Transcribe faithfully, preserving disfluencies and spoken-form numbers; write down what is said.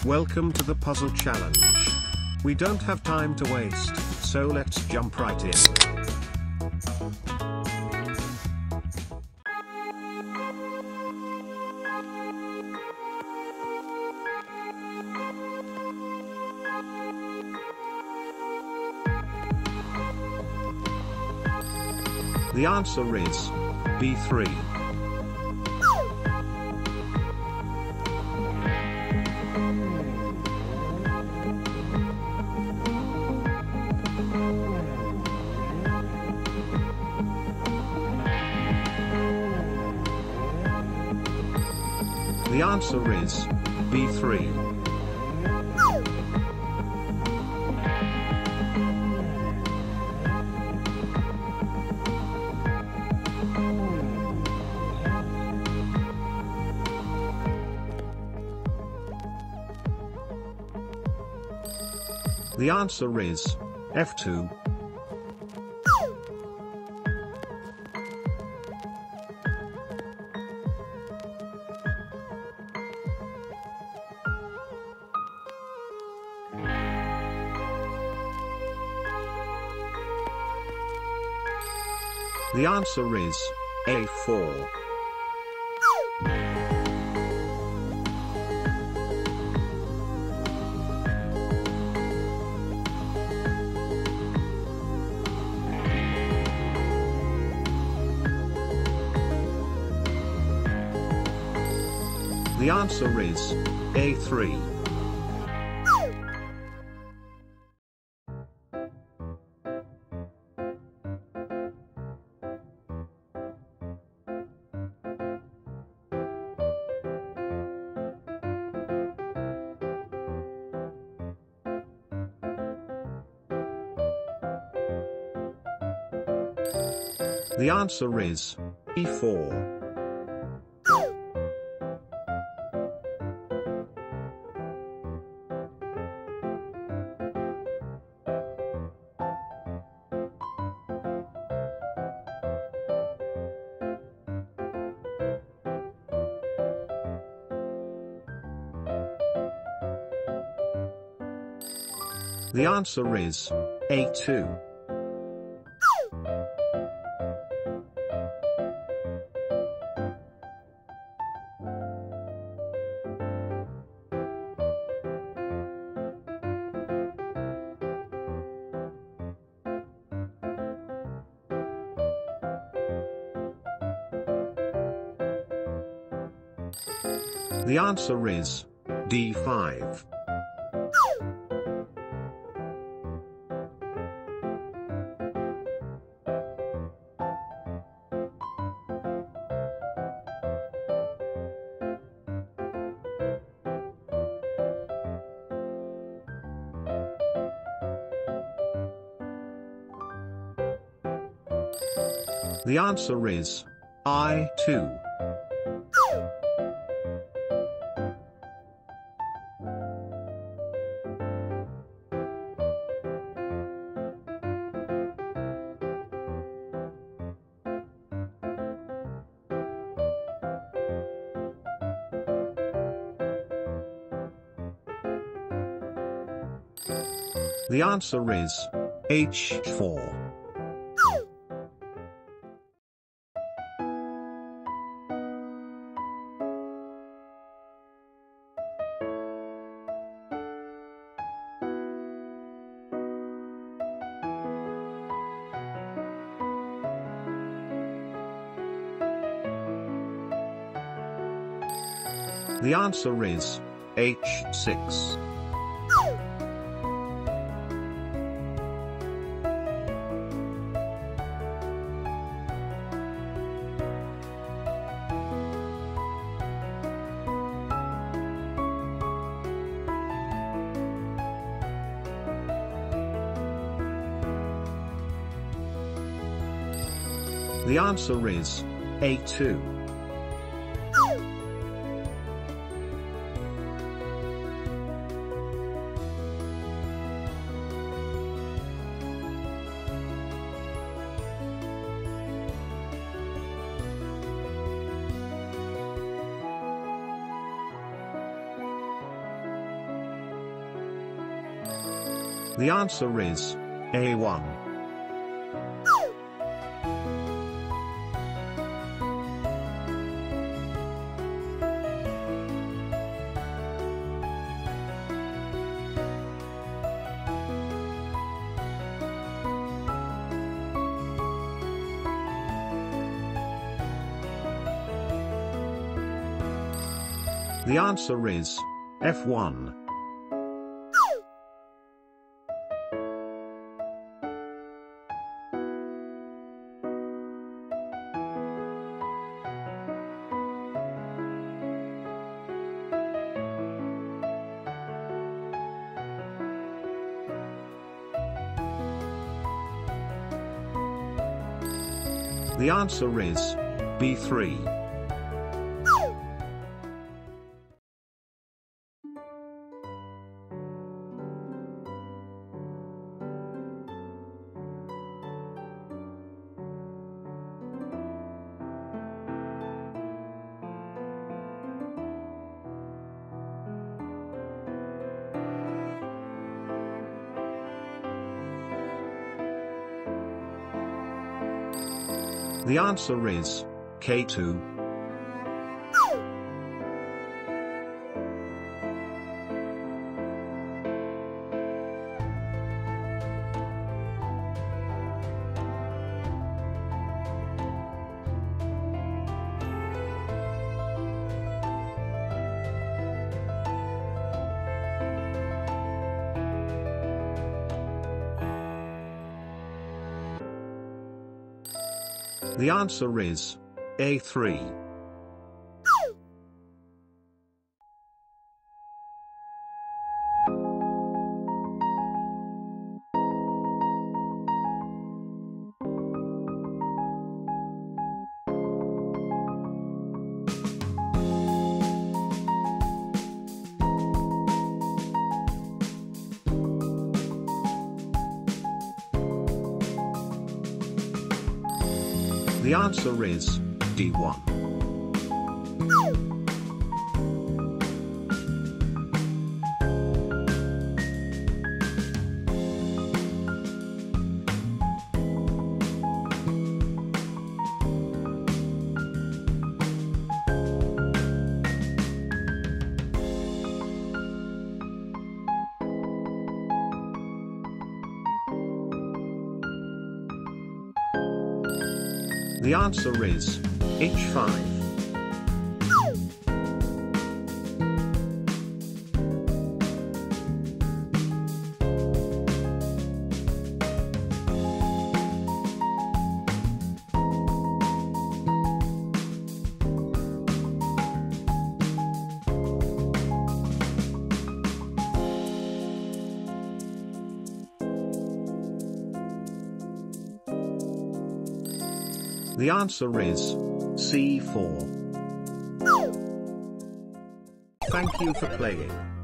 Welcome to the puzzle challenge. We don't have time to waste, so let's jump right in. The answer is B three. The answer is B three. The answer is F two. The answer is A four. The answer is A three. The answer is E four. The answer is A two. The answer is D five. The answer is I two. The answer is H four. The answer is H six. The answer is A two. The answer is A one. The answer is F one. The answer is B three. The answer is K two. The answer is A three. The answer is D one. The answer is H five. The answer is C four. Thank you for playing.